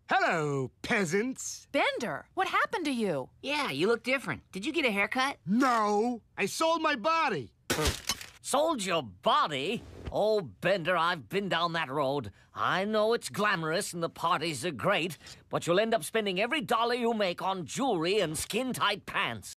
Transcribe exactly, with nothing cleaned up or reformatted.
Hello, peasants. Bender, what happened to you? Yeah, you look different. Did you get a haircut? No, I sold my body. Sold your body? Oh, Bender, I've been down that road. I know it's glamorous and the parties are great, but you'll end up spending every dollar you make on jewelry and skin-tight pants.